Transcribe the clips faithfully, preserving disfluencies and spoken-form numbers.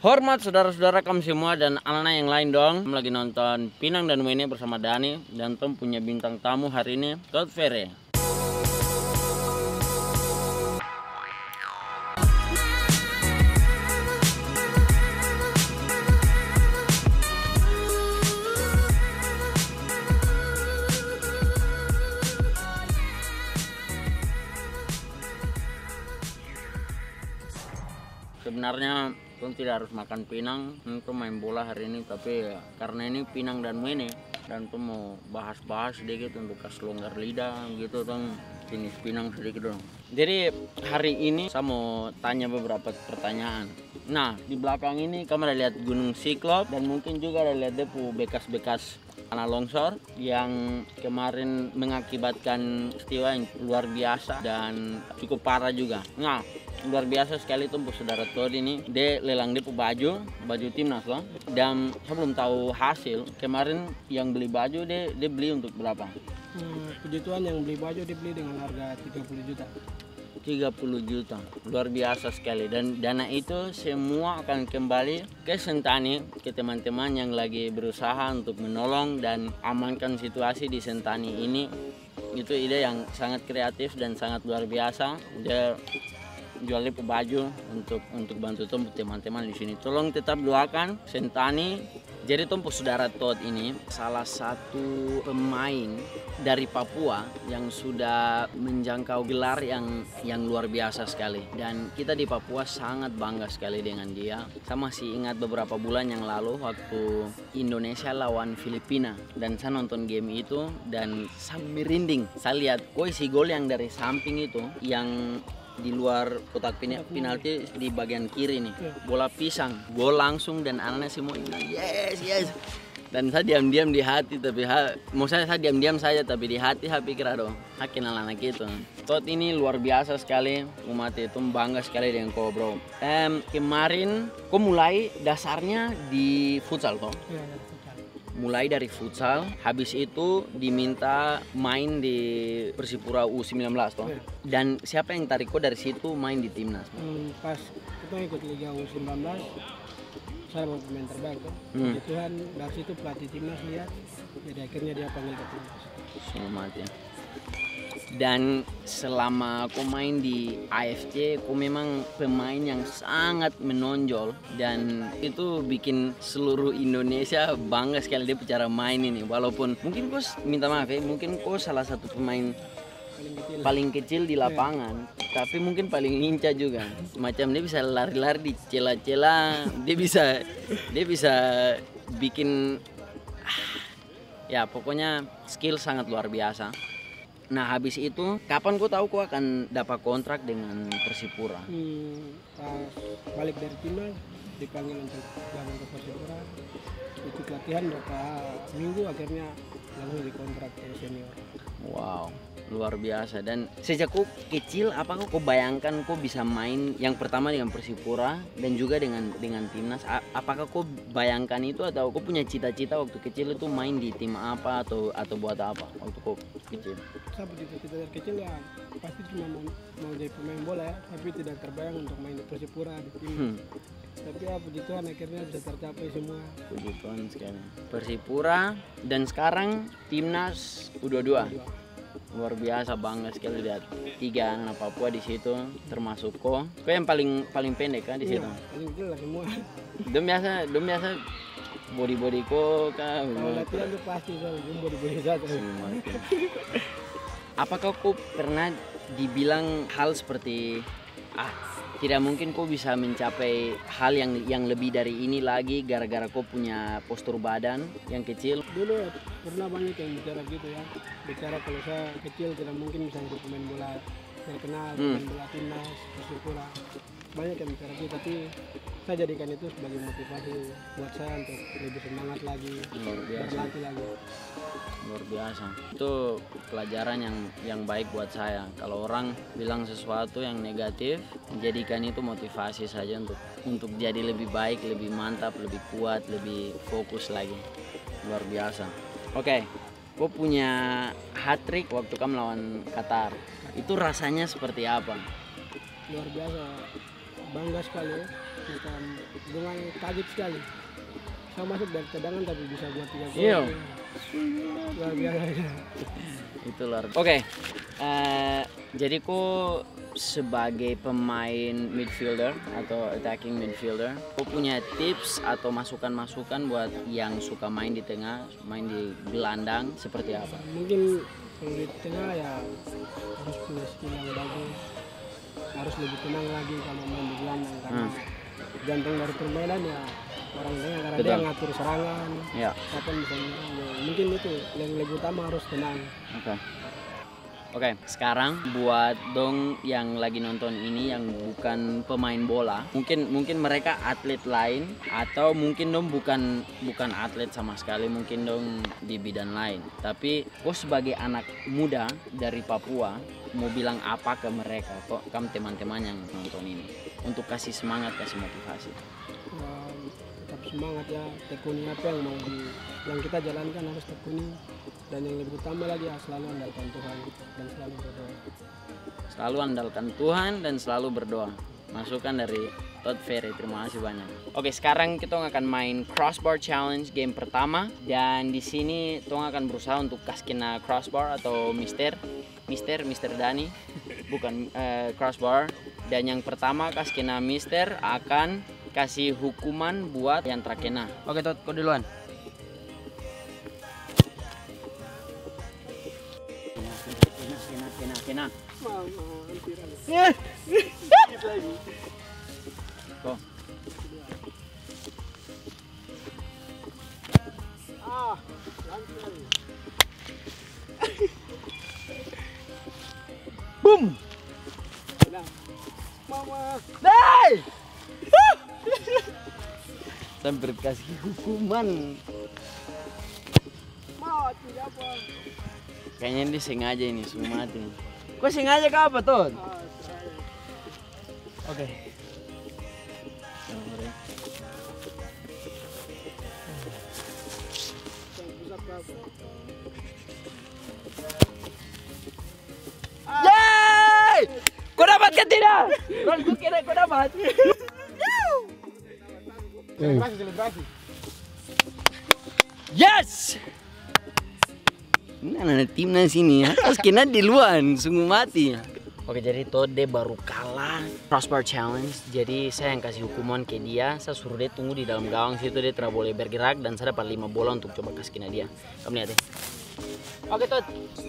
Hormat saudara-saudara kamu semua dan anak-anak yang lain dong. Kamu lagi nonton Pinang dan Wene bersama Dani. Dan Tom punya bintang tamu hari ini, Todd Fere. Sebenarnya Tom tidak harus makan pinang untuk main bola hari ini, tapi ya, karena ini Pinang dan Wene dan Tom mau bahas-bahas sedikit untuk kasih longgar lidah gitu, Tom jenis pinang sedikit dong. Jadi hari ini saya mau tanya beberapa pertanyaan. Nah, di belakang ini kamu ada lihat Gunung Siklop dan mungkin juga ada lihat depu bekas-bekas tanah longsor yang kemarin mengakibatkan peristiwa yang luar biasa dan cukup parah juga. Nah, luar biasa sekali tuh saudara Todd ini, dia lelang dia baju baju timnas loh, dan saya belum tahu hasil kemarin yang beli baju dia dia beli untuk berapa. Hmm, puji Tuhan yang beli baju dibeli dengan harga tiga puluh juta. tiga puluh juta, luar biasa sekali, dan dana itu semua akan kembali ke Sentani, ke teman-teman yang lagi berusaha untuk menolong dan amankan situasi di Sentani ini. Itu ide yang sangat kreatif dan sangat luar biasa. Dia jual baju untuk untuk bantu Tom teman-teman di sini. Tolong tetap doakan Sentani. Jadi Tom saudara Todd ini salah satu pemain dari Papua yang sudah menjangkau gelar yang yang luar biasa sekali, dan kita di Papua sangat bangga sekali dengan dia. Saya masih ingat beberapa bulan yang lalu waktu Indonesia lawan Filipina dan saya nonton game itu dan saya merinding. Saya lihat kok isi gol yang dari samping itu yang di luar kotak penalti di bagian kiri nih, bola pisang, gol langsung, dan anaknya semua bilang yes yes. Dan saya diam-diam di hati, tapi ha, mau saya saya diam-diam saja, tapi di hati saya pikir aduh, hakin anak itu. Todd ini luar biasa sekali, umat itu bangga sekali dengan kau bro. Um, kemarin kau mulai dasarnya di futsal toh? Ya, dari futsal. Mulai dari futsal, habis itu diminta main di Persipura U sembilan belas toh. Dan siapa yang tarik kau dari situ main di timnas? Hmm, pas kita ikut Liga U sembilan belas, saya mau pemain terbaik tuh. Hmm. Puji Tuhan dari situ pelatih timnas lihat, jadi akhirnya dia panggil ke timnas. Selamat ya. Dan selama kau main di A F C, kau memang pemain yang sangat menonjol dan itu bikin seluruh Indonesia bangga sekali dia cara main ini. Walaupun mungkin kau minta maaf ya, mungkin kau salah satu pemain Paling kecil. paling kecil di lapangan, tapi mungkin paling lincah juga. Macam dia bisa lari-lari di celah-celah, dia bisa dia bisa bikin ah, ya pokoknya skill sangat luar biasa. Nah habis itu kapan kau tahu kau akan dapat kontrak dengan Persipura? Hmm, pas balik dari timnas dipanggil untuk gabung ke Persipura, ikut latihan berapa minggu, akhirnya langsung dikontrak ke senior. Wow, luar biasa. Dan sejak kau kecil, apakah kau bayangkan kau bisa main yang pertama dengan Persipura dan juga dengan dengan timnas? A- apakah kau bayangkan itu atau kau punya cita-cita waktu kecil itu main di tim apa atau atau buat apa waktu kau kecil? Saya begitu kita dari kecil ya pasti cuma mau, mau jadi pemain bola ya, tapi tidak terbayang untuk main di Persipura di tim. Hmm. Tapi ya puji Tuhan akhirnya bisa tercapai semua. Puji Tuhan sekali. Persipura dan sekarang timnas U dua puluh dua. Luar biasa, bangga sekali lihat tiga anak Papua di situ, termasuk kau. Kau yang paling paling pendek kan di situ. Iya, paling kecil lah semua. Dom biasa, dom biasa body body kau kah? Kalau latihan itu pasti soal jumbo di bawah satu. Semua itu. Apakah kau pernah dibilang hal seperti ah tidak mungkin kau bisa mencapai hal yang yang lebih dari ini lagi gara-gara kau punya postur badan yang kecil? Dulu pernah banyak yang bicara gitu ya, bicara kalau saya kecil tidak mungkin bisa jadi pemain bola terkenal, Hmm. pemain bola timnas, Persipura. Banyak yang bicara gitu, tapi saya jadikan itu sebagai motivasi buat saya untuk lebih semangat lagi, Luar biasa. berlatih lagi. Luar biasa. Itu pelajaran yang yang baik buat saya. Kalau orang bilang sesuatu yang negatif, jadikan itu motivasi saja untuk untuk jadi lebih baik, lebih mantap, lebih kuat, lebih fokus lagi. Luar biasa. Oke, kau punya hat trick waktu kamu lawan Qatar. Itu rasanya seperti apa? Luar biasa, bangga sekali. Bukan dengan kaget sekali. Saya masuk dari cadangan tapi bisa buat tiga gol. Iya. Luar biasa. Itu luar. Oke. eh, jadi ku sebagai pemain midfielder atau attacking midfielder, ku punya tips atau masukan-masukan buat yang suka main di tengah, main di gelandang seperti apa? Mungkin kalau di tengah ya harus punya skill yang bagus. Harus lebih tenang lagi kalau main di gelandang karena Hmm. jantung dari permainan ya orang tengah karena Betul. dia ngatur serangan. Ya. Kapan bisa menyerang. Ya, mungkin itu yang lebih utama harus tenang. Oke. Oke, sekarang buat dong yang lagi nonton ini yang bukan pemain bola, mungkin mungkin mereka atlet lain atau mungkin dong bukan bukan atlet sama sekali, mungkin dong di bidang lain. Tapi kok sebagai anak muda dari Papua mau bilang apa ke mereka, kok kamu teman-teman yang nonton ini untuk kasih semangat, kasih motivasi. Ya, tetap semangat ya, tekuni apa yang mau di yang kita jalankan harus tekuni. Dan yang lebih utama lagi ya selalu andalkan Tuhan dan selalu berdoa. Selalu andalkan Tuhan dan selalu berdoa. Masukan dari Todd Ferry, terima kasih banyak. Oke, sekarang kita akan main crossbar challenge game pertama dan di sini kita akan berusaha untuk kasih kena crossbar atau mister, mister, mister Dani, bukan eh, crossbar. Dan yang pertama kasih kena mister akan kasih hukuman buat yang terkena. Oke, Todd, kau duluan. Kena, kena, kena. Mama, hampir lagi. Kok? Ah, hampir. Boom! Nah, Mama. Hey! Sampai kasih hukuman. Mati apa? Kayaknya dia sengaja ini semua mati. Kok sengaja ke apa, Ton? Ah, saya. Oke. Pusat apa? Yeay! Kau dapat ke tidak? Ron, kau kira kau dapat? Selebrasi, selebrasi. Yes! Ini anak timnas ini ya, terus kena di luar, sungguh mati. Oke, jadi Tode baru kalah crossbar challenge. Jadi saya yang kasih hukuman ke dia, saya suruh dia tunggu di dalam gawang situ, dia tidak boleh bergerak dan saya dapat lima bola untuk coba kasih kena dia. Kamu lihat ya. Oke, Tod.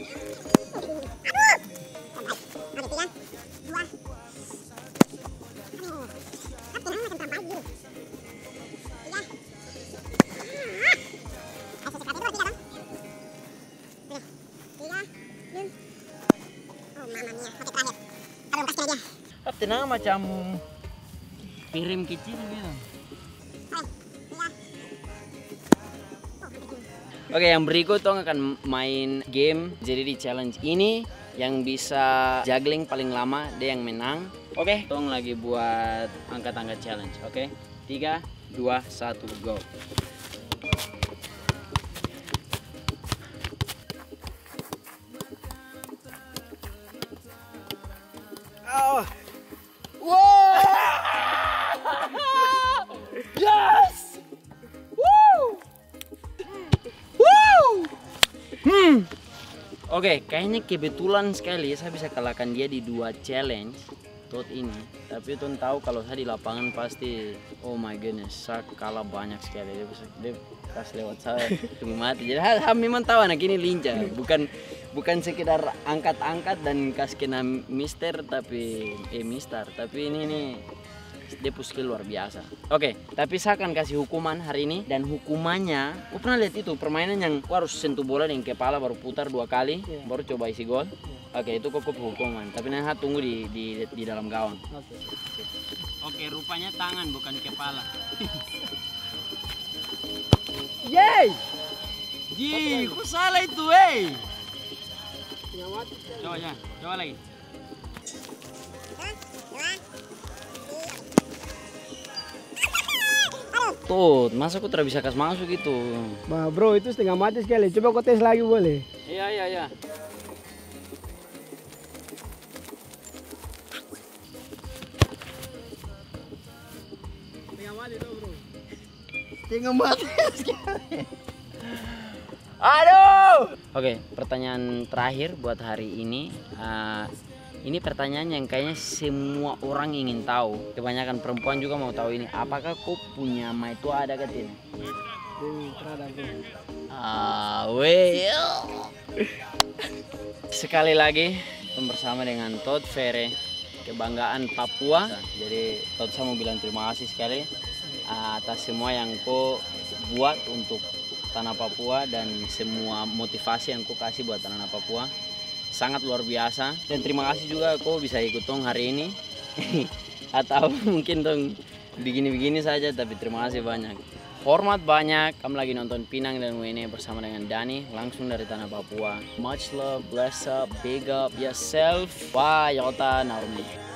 Tenang macam piring kecil gitu. Oke, yang berikut Tong akan main game. Jadi di challenge ini yang bisa juggling paling lama dia yang menang. Oke, Tong lagi buat angkat-angkat challenge. Oke, tiga, dua, satu, go. Oh. Wow! Yes! Woo! Woo! Hmm. Oke, kayaknya kebetulan sekali saya bisa kalahkan dia di dua challenge tot ini. Tapi Ton tahu kalau saya di lapangan pasti, oh my goodness, saya kalah banyak sekali. Dia bisa dia pas lewat saya cuma mati. Jadi saya memang tahu anak ini lincah, bukan bukan sekedar angkat-angkat dan kasih kena mister tapi eh mister, tapi ini nih dia skill luar biasa. Oke, tapi saya akan kasih hukuman hari ini dan hukumannya, aku pernah lihat itu permainan yang aku harus sentuh bola dengan kepala baru putar dua kali, Yeah. baru coba isi gol. Oke, itu kok hukuman. Tapi nanti saya tunggu di, di di dalam gawang. Oke. Oke, rupanya tangan bukan kepala. Yeay! Ji, kok salah itu, eh? Nyamati. Coba ya, coba lagi. Tuh, masa aku tidak bisa kasih masuk gitu? Bah, bro, itu setengah mati sekali. Coba kau tes lagi boleh? Iya, iya, iya. Tengok mati sekali. Aduh. Oke, pertanyaan terakhir buat hari ini. Uh, ini pertanyaan yang kayaknya semua orang ingin tahu. Kebanyakan perempuan juga mau tahu ini. Apakah kau punya maitua ada ke tidak? Hmm, terada aku. Ah, weh. Sekali lagi bersama dengan Todd Fere, kebanggaan Papua. Jadi Todd saya mau bilang terima kasih sekali atas semua yang kau buat untuk tanah Papua dan semua motivasi yang kau kasih buat tanah Papua. Sangat luar biasa. Dan terima kasih juga kau bisa ikut tong hari ini. Atau mungkin tong begini-begini saja, tapi terima kasih banyak. Hormat banyak, kamu lagi nonton Pinang dan W N E bersama dengan Dani langsung dari tanah Papua. Much love, bless up, big up yourself. Bye, Yota Naomi.